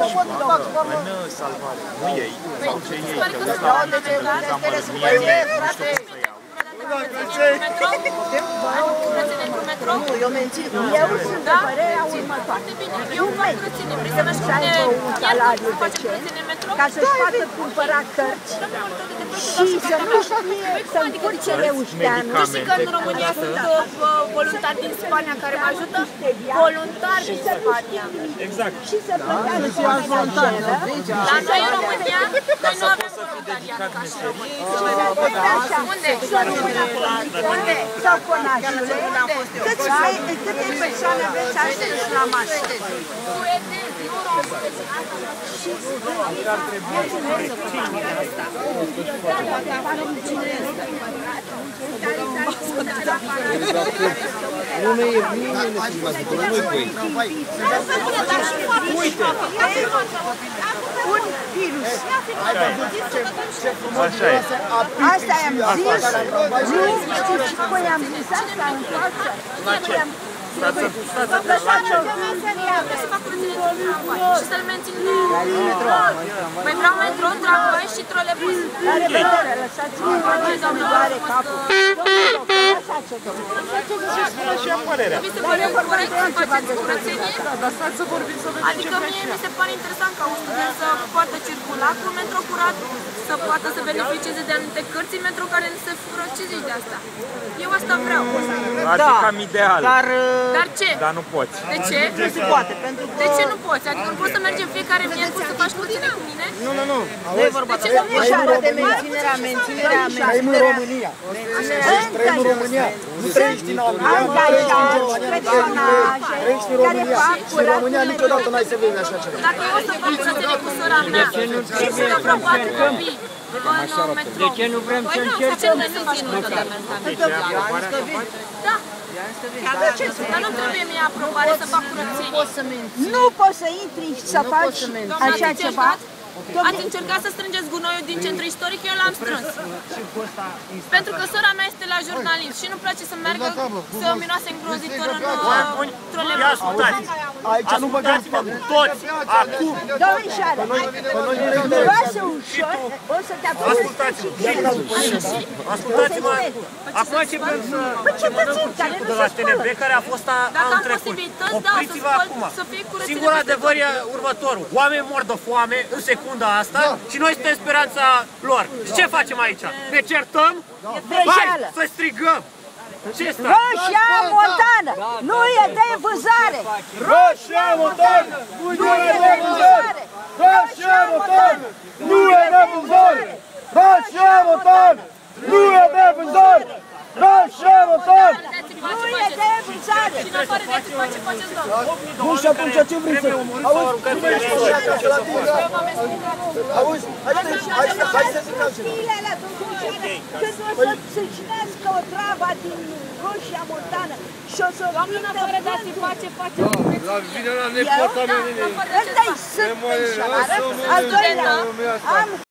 în salvare. Nu ei, sau ce ei, te uiți la oameni când te uiți la mărămie, nu știu cum să iau. Nu, eu mențin. Eu sunt de părerea următoare. Eu fac curățenie, vrei să mergi cu mine salariul decent, ca să-și poată cumpăra cărți și să nu știe să încurce reușteanul. Tu știi că în România sunt voluntari din Spania care mă ajută? Voluntari din Spania. Exact. Și să plătească voluntari. La noi în România, noi nu avem voluntariat ca și România. Unde? Unde? Sau conajule. Câte persoane aveți astăzi la masă? Suedezi, nu români. Ar trebui Nu ne e nimeni să mai spune, nu-i pui. Uite! Un virus. Așa e. Asta i-am zis. Nu știți cum i-am zis asta în față. La ce? Să fac curățenie din tramvai și să-l mențin de... Mai vreau metro, tramvai și trolebuz. La revedere, lăsați-mă să-mi doare capul. Și am părerea. Mi se pare corect să faceți curățenie? Adică mie mi se pare interesant ca un student să poată circula cu un metro curat, să poată să beneficieze de anumite cărți în metro care nu se fură. Ce zici de asta? Eu asta vreau. Ar fi cam ideal. Dar ce? Dar nu poți. De ce? Nu se poate, pentru că... De ce nu poți? Adică nu poți să mergem fiecare miercuri să faci curățenie cu mine? Nu. Nu e vorba de așa, de menținerea. Trăim în România. Trăim în România. Nu trăiești în România, nu trăiești în Germania. Trăiești în România. Și în România niciodată n-ai să vezi așa ceva. Dacă eu o să fac curățenie cu sora mea și să vreo 4 copii în metro, De ce nu vrem să încercăm? Da. Dar nu trebuie mie aprobare să fac curățenie. Nu poți să intri și să faci așa ceva. Ați încercat să strângeți gunoiul din centru istoric, eu l-am strâns. Pentru că sora mea este la jurnalist și nu-mi place să meargă să miroase îngrozitor în trolebuz. Ia ascultați! Aici nu băgați pe Toți! Acum! Domnișoară, miroase ușor, o să te apuci. Ascultați-mă! Acum ce vrem să... de la TNB care a fost anul trecut. Opriți-vă acum! Singurul adevăr e următorul. Oamenii mor de foame în secunda asta și noi suntem speranța lor. Și ce facem aici? Ne certăm? Hai să strigăm! Ce stai? Roșia montană nu e de vânzare! Roșia montană! Nu e de vânzare! Roșia montană! Nu e de vânzare! Roșia montană! Nu e de vânzare! Roșia montană! Nu e de vânzare! Și în afară de atât ce faceți, doamnă? Nu, și atunci ce vrei să... Auzi, cum ești tu așa la tine? Auzi, hai să zic altceva. Zilele alea, domnișoară, când o să cinească o travă din Roșia montană și o să Doamnă, în afară de a-ți face. La vine la nepoata mea. ăsta-i sânt, domnișoară. Al doilea, am